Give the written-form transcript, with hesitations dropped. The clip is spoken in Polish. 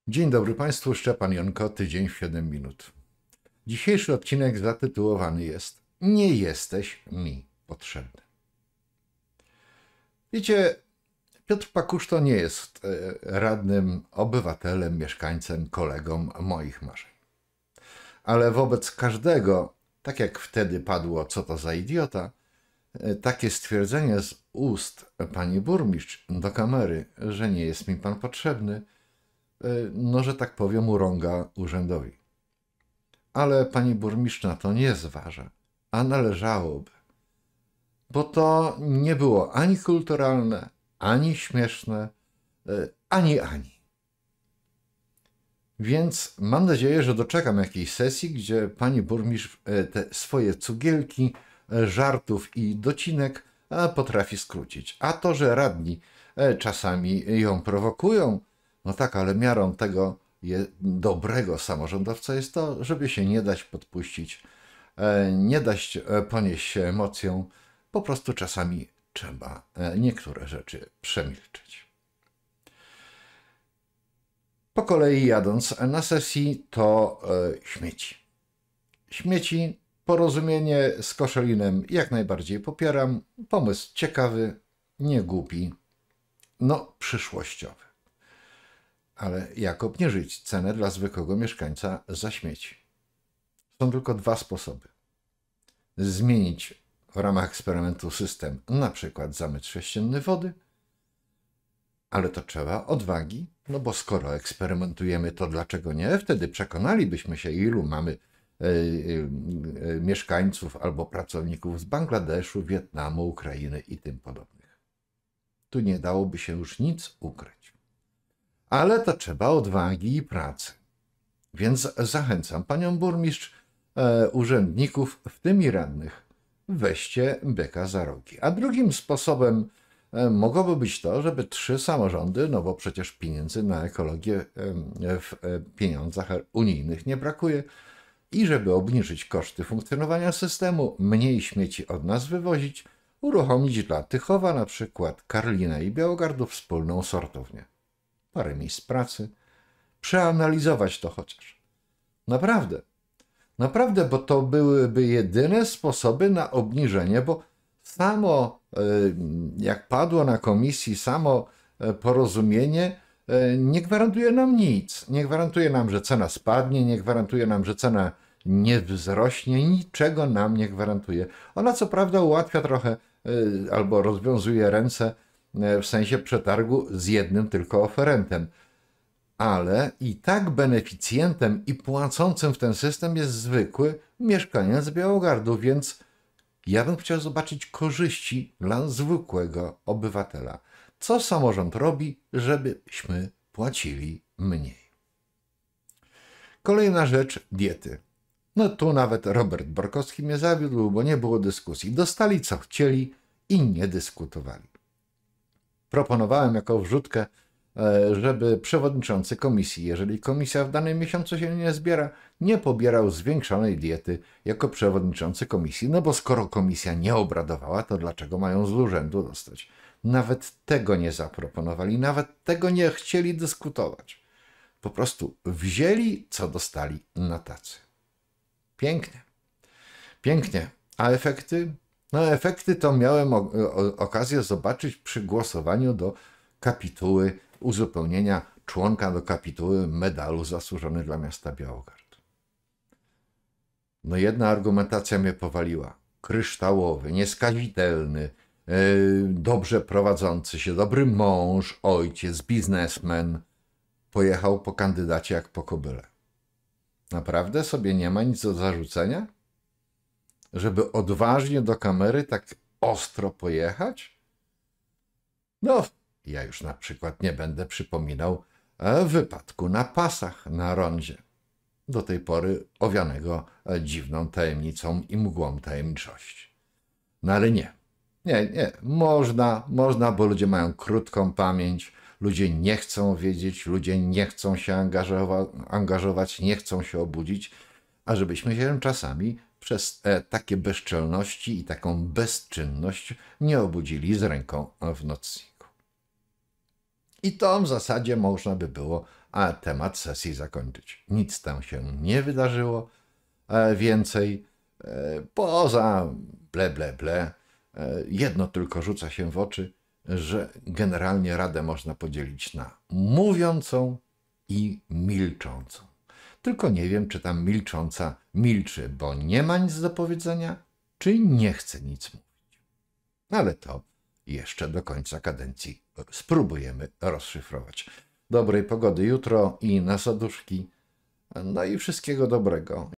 Dzień dobry Państwu, Szczepan Jonko, tydzień w 7 minut. Dzisiejszy odcinek zatytułowany jest Nie jesteś mi potrzebny. Wiecie, Piotr Pakusz to nie jest radnym, obywatelem, mieszkańcem, kolegą moich marzeń. Ale wobec każdego, tak jak wtedy padło, co to za idiota, takie stwierdzenie z ust pani burmistrz do kamery, że nie jest mi pan potrzebny, no, że tak powiem, urąga urzędowi. Ale pani burmistrz na to nie zważa, a należałoby, bo to nie było ani kulturalne, ani śmieszne, ani. Więc mam nadzieję, że doczekam jakiejś sesji, gdzie pani burmistrz te swoje cugiełki, żartów i docinek potrafi skrócić. A to, że radni czasami ją prowokują, no tak, ale miarą tego dobrego samorządowca jest to, żeby się nie dać podpuścić, nie dać ponieść się emocjom. Po prostu czasami trzeba niektóre rzeczy przemilczeć. Po kolei jadąc na sesji, to śmieci. Śmieci, porozumienie z Koszalinem jak najbardziej popieram. Pomysł ciekawy, nie głupi, no przyszłościowy. Ale jak obniżyć cenę dla zwykłego mieszkańca za śmieci? Są tylko dwa sposoby. Zmienić w ramach eksperymentu system, na przykład za metr sześcienny wody, ale to trzeba odwagi, no bo skoro eksperymentujemy, to dlaczego nie? Wtedy przekonalibyśmy się, ilu mamy mieszkańców albo pracowników z Bangladeszu, Wietnamu, Ukrainy i tym podobnych. Tu nie dałoby się już nic ukryć. Ale to trzeba odwagi i pracy. Więc zachęcam panią burmistrz, urzędników, w tym i radnych, weźcie byka za rogi. A drugim sposobem mogłoby być to, żeby 3 samorządy, no bo przecież pieniędzy na ekologię w pieniądzach unijnych nie brakuje, i żeby obniżyć koszty funkcjonowania systemu, mniej śmieci od nas wywozić, uruchomić dla Tychowa, na przykład Karlina i Białogardu, wspólną sortownię. Parę miejsc pracy, przeanalizować to chociaż. Naprawdę, bo to byłyby jedyne sposoby na obniżenie, bo samo, jak padło na komisji, samo porozumienie nie gwarantuje nam nic. Nie gwarantuje nam, że cena spadnie, nie gwarantuje nam, że cena nie wzrośnie, niczego nam nie gwarantuje. Ona co prawda ułatwia trochę albo rozwiązuje ręce w sensie przetargu z jednym tylko oferentem, ale i tak beneficjentem i płacącym w ten system jest zwykły mieszkaniec Białogardu, więc ja bym chciał zobaczyć korzyści dla zwykłego obywatela. Co samorząd robi, żebyśmy płacili mniej? Kolejna rzecz, diety. No tu nawet Robert Borkowski mnie zawiódł, bo nie było dyskusji. Dostali co chcieli i nie dyskutowali. Proponowałem jako wrzutkę, żeby przewodniczący komisji, jeżeli komisja w danym miesiącu się nie zbiera, nie pobierał zwiększonej diety jako przewodniczący komisji. No bo skoro komisja nie obradowała, to dlaczego mają z urzędu dostać? Nawet tego nie zaproponowali, nawet tego nie chcieli dyskutować. Po prostu wzięli, co dostali na tacy. Pięknie. Pięknie. A efekty? No efekty to miałem okazję zobaczyć przy głosowaniu do kapituły, uzupełnienia członka do kapituły medalu zasłużony dla miasta Białogard. No jedna argumentacja mnie powaliła. Kryształowy, nieskazitelny, dobrze prowadzący się, dobry mąż, ojciec, biznesmen, pojechał po kandydacie jak po kobyle. Naprawdę sobie nie ma nic do zarzucenia? Żeby odważnie do kamery tak ostro pojechać? No, ja już na przykład nie będę przypominał wypadku na pasach na rondzie, do tej pory owianego dziwną tajemnicą i mgłą tajemniczości. No ale nie, można, bo ludzie mają krótką pamięć, ludzie nie chcą wiedzieć, ludzie nie chcą się angażować, nie chcą się obudzić, a żebyśmy się czasami przez takie bezczelności i taką bezczynność nie obudzili z ręką w nocniku. I to w zasadzie można by było a temat sesji zakończyć. Nic tam się nie wydarzyło więcej, poza ble, ble, ble. Jedno tylko rzuca się w oczy, że generalnie Radę można podzielić na mówiącą i milczącą. Tylko nie wiem, czy tam milcząca milczy, bo nie ma nic do powiedzenia, czy nie chce nic mówić. Ale to jeszcze do końca kadencji spróbujemy rozszyfrować. Dobrej pogody jutro i na saduszki, no i wszystkiego dobrego.